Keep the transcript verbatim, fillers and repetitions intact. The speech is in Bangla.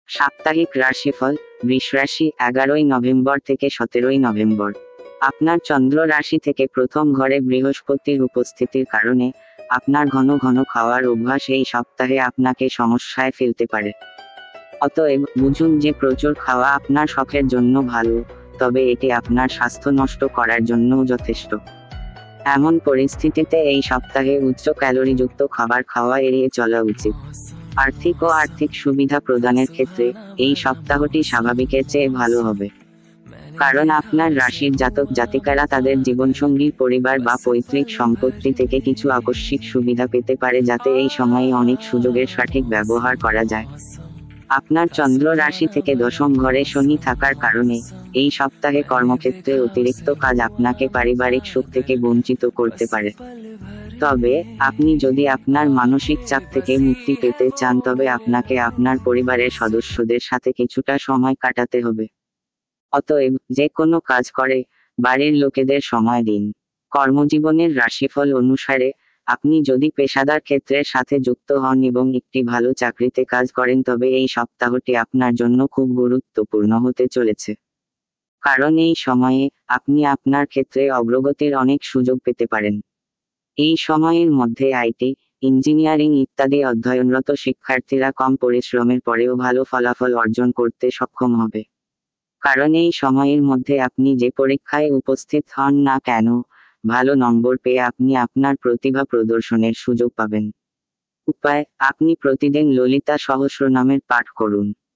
সাপ্তাহিক রাশিফল বৃষ রাশি এগারোই নভেম্বর থেকে সতেরোই নভেম্বর। আপনার চন্দ্র রাশি থেকে প্রথম ঘরে বৃহস্পতির উপস্থিতির কারণে আপনার ঘন ঘন খাওয়ার অভ্যাস এই সপ্তাহে আপনাকে সমস্যায় ফেলতে পারে। অতএব বুঝুন যে প্রচুর খাওয়া আপনার শখের জন্য ভালো, তবে এটি আপনার স্বাস্থ্য নষ্ট করার জন্যও যথেষ্ট। এমন পরিস্থিতিতে এই সপ্তাহে উচ্চ ক্যালোরিযুক্ত খাবার খাওয়া এড়িয়ে চলা উচিত। আর্থিক ও আর্থিক সুবিধা প্রদানের ক্ষেত্রে এই সপ্তাহটি স্বাভাবিকের চেয়ে ভালো হবে, কারণ আপনার রাশির জাতক জাতিকারা তাদের জীবনসঙ্গীর পরিবার বা পৈতৃক সম্পত্তি থেকে কিছু আকস্মিক সুবিধা পেতে পারে, যাতে এই সময়ে অনেক সুযোগের সঠিক ব্যবহার করা যায়। আপনার চন্দ্র রাশি থেকে দশম ঘরে শনি থাকার কারণে এই সপ্তাহে কর্মক্ষেত্রে অতিরিক্ত কাজ আপনাকে পারিবারিক সুখ থেকে বঞ্চিত করতে পারে। তবে আপনি যদি আপনার মানসিক চাপ থেকে মুক্তি পেতে চান, তবে আপনাকে আপনার পরিবারের সদস্যদের সাথে কিছুটা সময় কাটাতে হবে। অতএব যে কোনো কাজ করে বাড়ির লোকেদের সময় দিন। কর্মজীবনের রাশিফল অনুসারে আপনি যদি পেশাদার ক্ষেত্রের সাথে যুক্ত হন এবং একটি ভালো চাকরিতে কাজ করেন, তবে এই সপ্তাহটি আপনার জন্য খুব গুরুত্বপূর্ণ হতে চলেছে, কারণ এই সময়ে আপনি আপনার ক্ষেত্রে অগ্রগতির অনেক সুযোগ পেতে পারেন। এই সময়ের মধ্যে আইটি, ইঞ্জিনিয়ারিং ইত্যাদি অধ্যয়নরত শিক্ষার্থীরা কম পরিশ্রমের পরেও ভালো ফলাফল অর্জন করতে সক্ষম হবে, কারণ এই সময়ের মধ্যে আপনি যে পরীক্ষায় উপস্থিত হন না কেন, ভালো নম্বর পেয়ে আপনি আপনার প্রতিভা প্রদর্শনের সুযোগ পাবেন। উপায়: আপনি প্রতিদিন ললিতা সহস্রনামের পাঠ করুন।